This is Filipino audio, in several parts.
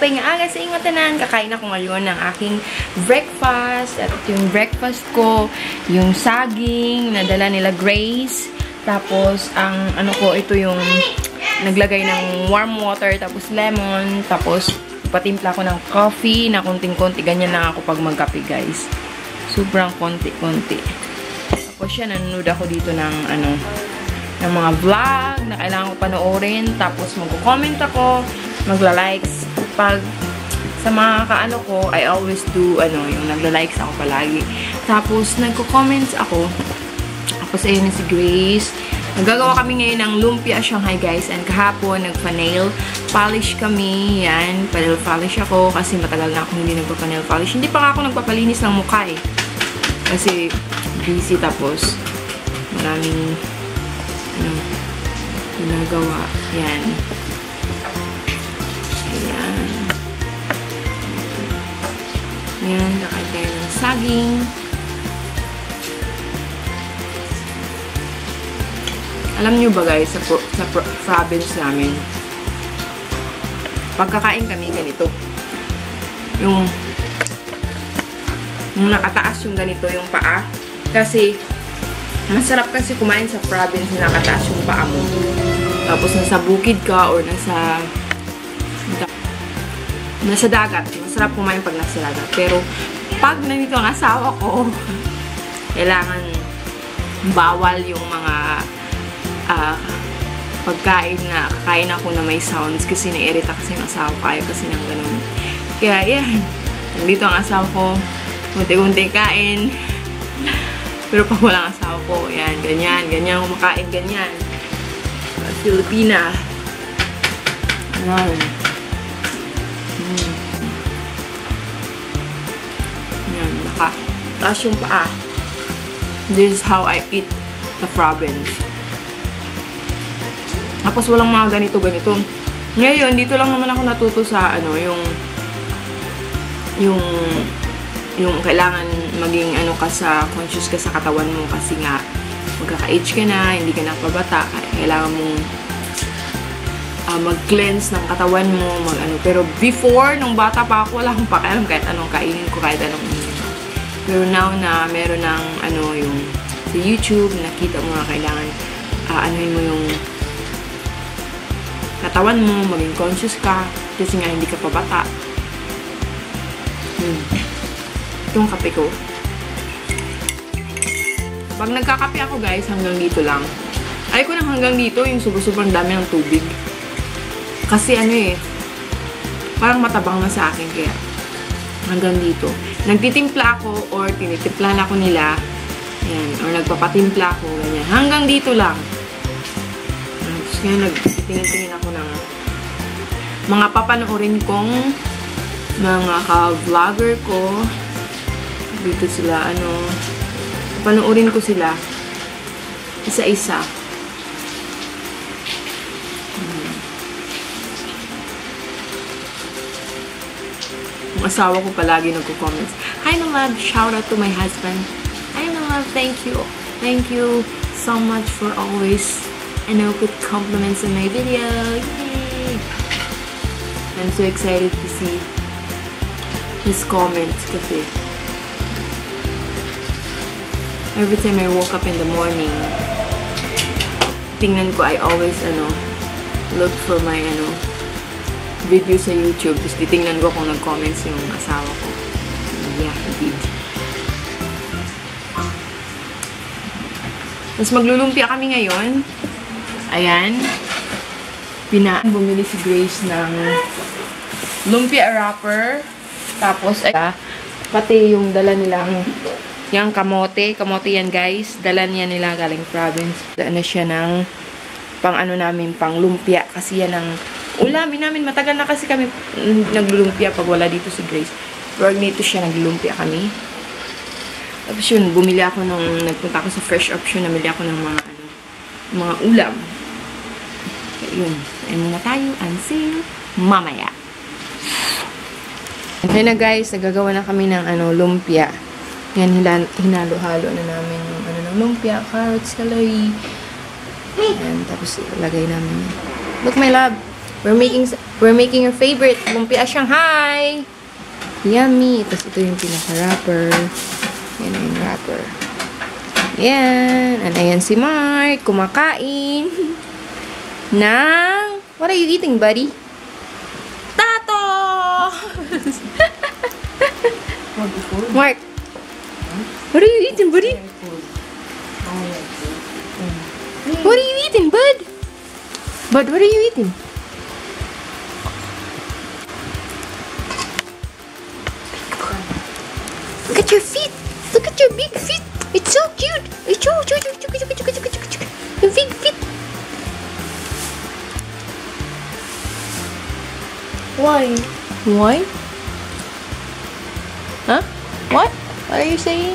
Mapay nga aga sa inyo tanan. Kakain ako ngayon ng aking breakfast. At yung breakfast ko, yung saging, nadala nila Grace. Tapos, ang ano ko, ito yung naglagay ng warm water, tapos lemon, tapos patimpla ko ng coffee na konting-konti. Ganyan lang ako pag magkape, guys. Sobrang konti-konti. Tapos yan, nanonood ako dito ng ano, ng mga vlog na kailangan ko panoorin. Tapos magko-comment ako, magla-likes. Pag sa mga kaano ko, I always do, ano, yung nagla-likes ako palagi. Tapos nagko-comments ako. Tapos ayun na si Grace. Nagagawa kami ngayon ng lumpia Shanghai, guys. And kahapon, nagpa-nail polish kami. Yan, pa-nail polish ako kasi matagal na ako hindi nagpa-nail polish. Hindi pa nga ako nagpapalinis ng mukha eh. Kasi busy, tapos maraming ano, ginagawa. Yan. Ayan. Yan, nakain tayo ng saging. Alam nyo ba guys, sa province namin, pagkakain kami ganito. Yung nakataas yung ganito, yung paa. Kasi, masarap kasi kumain sa province na nakataas yung paa mo. Tapos, nasa bukid ka or nasa dagat. Masarap kumain pag nasa dagat. Pero, pag nandito ang asawa ko, kailangan bawal yung mga pagkain na kakain ako na may sounds kasi nairita kasi yung asawa ko, ayaw kasi ng ganun. Kaya yan, nandito ang asawa ko, unti-unti kain. Pero pag walang asawa ko, yan, ganyan kumakain, ganyan. Filipina. Ayan. Yan, taas yung paa. This is how I eat the province. Tapos walang mga ganito. Ngayon, dito lang naman ako natuto sa ano, yung kailangan maging ano ka sa, conscious ka sa katawan mo kasi nga magkaka-age ka na, hindi ka na pabata, kailangan mong mag-cleanse ng katawan mo, Pero before, nung bata pa ako, wala akong pakialam kahit anong kainin ko, kahit anong Pero now na meron ng ano, yung sa YouTube, nakita mo na kailangan anuhin mo yung katawan mo, maging conscious ka, kasi nga hindi ka pa bata. Itong kape ko. Pag nagkakape ako guys, hanggang dito lang. Ay ko nang hanggang dito, yung sobrang dami ng tubig. Kasi ano eh, parang matabang na sa akin, kaya hanggang dito. Nagtitimpla ako, or tinitimpla na ako nila, yan, or nagpapatimpla ako, ganyan. Hanggang dito lang. Tapos ngayon, nagtitingin-tingin ako ng mga papanoorin kong mga ka-vlogger ko. Dito sila, ano, papanoorin ko sila isa-isa. Ang asawa ko palagi nagko-comments. Hi, my love. Shout out to my husband. Hi, my love. Thank you. Thank you so much for always put compliments in my video. Yay! I'm so excited to see his comments kasi every time I woke up in the morning, tingnan ko, I always look for my video sa YouTube. Tapos titingnan ko kung nag-comments yung asawa ko. Yeah, he did. Tapos maglulumpia kami ngayon. Ayan. Bumili si Grace ng lumpia wrapper. Tapos, pati yung dala nilang yung kamote. Kamote yan, guys. Dala niya nila galing province. Dala na siya ng pang namin, pang lumpia. Kasi yan ang ulamin namin. Matagal na kasi kami naglulumpia pag wala dito si Grace. Pero dito siya naglulumpia kami. Tapos yun, bumili ako nagpunta ako sa Fresh Option. Namili ako ng mga ulam. Yun. Ayun muna tayo. Until mamaya. Okay na guys, nagagawa na kami ng lumpia. Yan, hinalo-halo na namin yung ng lumpia, carrots, celery. Ayan, tapos ilagay namin. Look, my love. We're making our favorite lumpia Shanghai. Yummy. Tapos ito yung pinaka-wrapper. Yan yung wrapper. Yan. And ayan si Mark. Kumakain. Ng... What are you eating, buddy? Tato! Mark. What are you eating, buddy? What are you eating, bud? Bud, what are you eating? Look at your feet. Look at your big feet. It's so cute. It's so cute. Your big feet. Why? Why? Huh? What? What are you saying?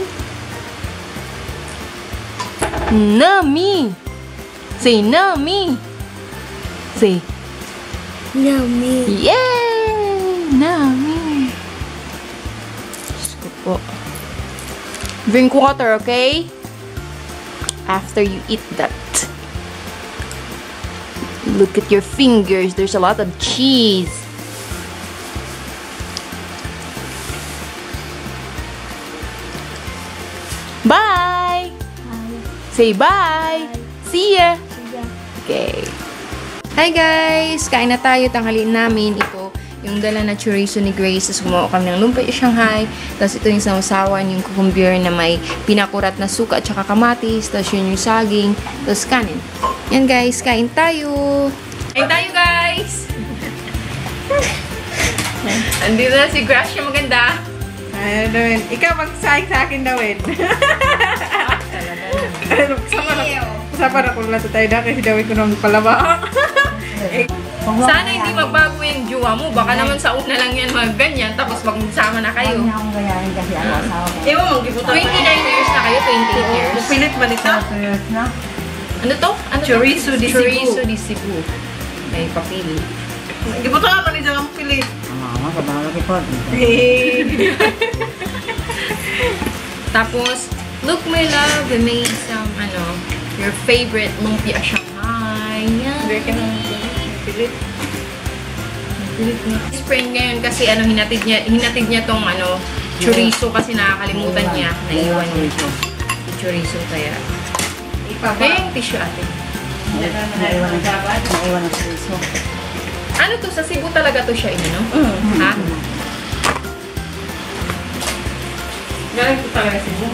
No, me. Say no, me. Say. No, me. Yay! No, me. Diyos ko po. Drink water, okay? After you eat that. Look at your fingers. There's a lot of cheese. Bye! Say bye! See ya! Okay. Hi guys! Kain na tayo. Tanghaliin namin. Ito, yung dala na chorizo ni Grace. Tapos gumawa kami ng lumpia Shanghai. Tapos ito yung sausawan, yung cucumber na may pinakurat na suka at saka kamatis. Tapos yun yung saging. Tapos kanin. Yan guys, kain tayo! Kain tayo guys! Andito na si Gracia maganda. Ano Dawin? Ikaw mag-saik sa akin, Dawin. Sama na kung lato tayo na kasi Dawin ko nang palaba. Sana hindi magbago yung jowa mo. Baka naman sa una lang yan mag-ganyan. Tapos magsama na kayo. Hindi akong gayahin kasi ano asawa ko. Ewan mo, gibutan 29 years na kayo, 28 years. Pilit man ito. Na? Ano to? Ano to? Chorizo di Cebu. Chorizo di Cebu. May papili. Gibutan ka rin ang pilit. Mama, kabalo ko po. Tapos, look my love, we made some, your favorite lumpia Shanghai. Hindi ka nang pilit. Pilit nga. Spring ngayon kasi hinatid niya tong chorizo kasi nakakalimutan niya. Naiwan niya ito. Chorizo kaya. Kaya yung tissue ate. Naiwan ang puso. Ano to? Sa Cebu talaga to siya, Ha? Galing ko talaga Cebu.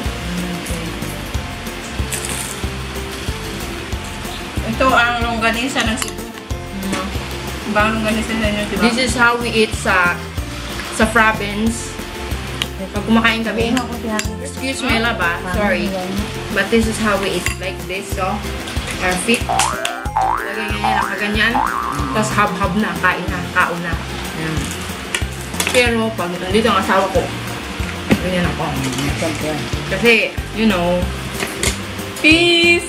Ito ang longganisa ng Cebu. Bang longganisa sa inyo, diba? This is how we eat sa province. Pag kumakain kami. Excuse me, laba. Sorry. But this is how we eat. Like this, so. Our feet. Lagay ganyan, nakaganyan. Tapos hab-hab na, kain na, kaon na. Ayan. Pero pag nandito ang asawa ko, ganyan ako. Kasi, peace!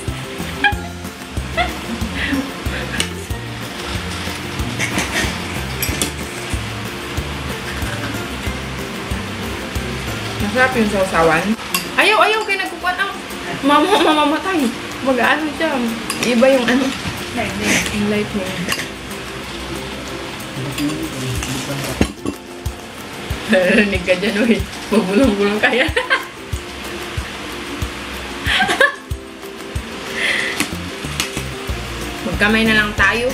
Masarap yung sausawan. Ayaw kayo nagkukuhan ang mamamatay. Mag-ano siya. Iba yung Lightning. Lightning. Narinig ka dyan, uy. Magbulong-bulong kaya. Magkamay na lang tayo.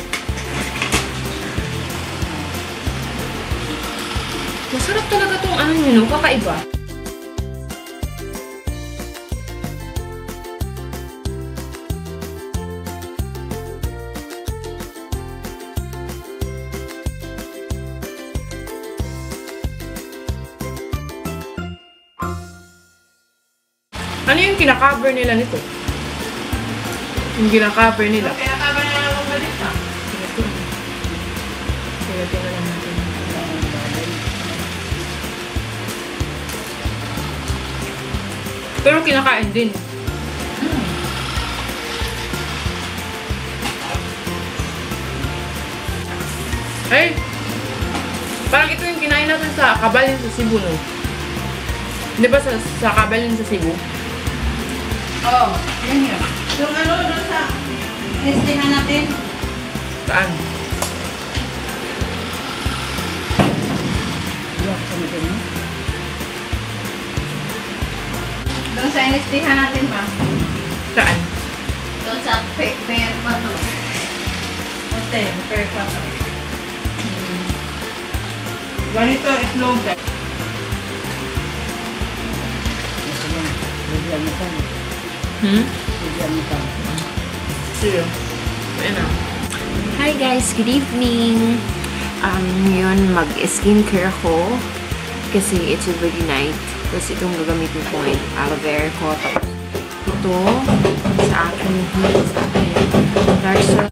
Masarap talaga tong kakaiba. Ano yung kinaka-cover nila nito? Yung kinaka-cover nila. Kaya ka ba na lang umalit ha? Tingnan na lang natin. Pero kinakain din. Ay! Parang ito yung kinain natin sa Kabalin sa Cebu, no? Di ba sa Kabalin sa Cebu? Oo, yan yun. Yung doon sa listingan natin. Saan? Doon sa inistihan natin, ma. Saan? Doon sa fair pa to. Hotel, fair pa to. Ganito, itlog. Gusto mo, bigyan mo pa. Bigyan mo pa. Sige. Hi guys, good evening. Ngayon mag-skincare ako kasi it's already night. Tapos itong gagamitin ko ngayon, aloe vera ko. Tapos ito sa aking heat, sa aking dark circle.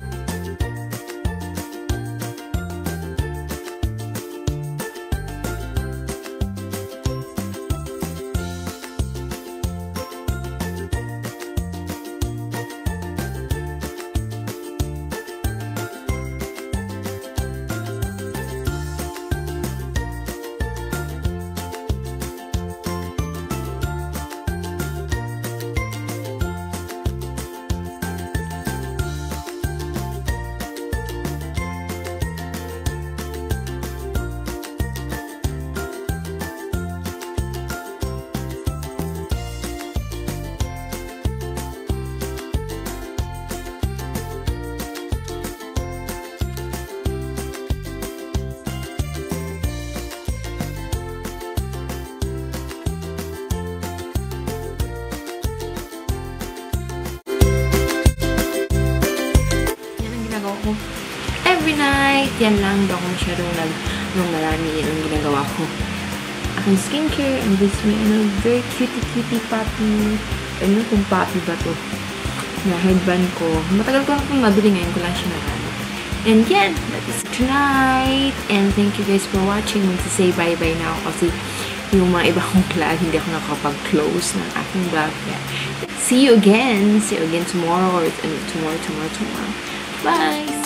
Every night, yan lang. Hindi ako masyadong marami yan ang ginagawa ko. Aking skincare, and this may very cutie puppy. Ano kung puppy ba to? Na headband ko. Matagal ko akong nabili, ngayon ko lang siya nahanap. And yan, that is tonight. And thank you guys for watching. Magsasay bye-bye na ako kasi yung mga iba kong clan, hindi ako nakapag-close ng aking vlog. Yeah. See you again. See you again tomorrow or tomorrow. Bye!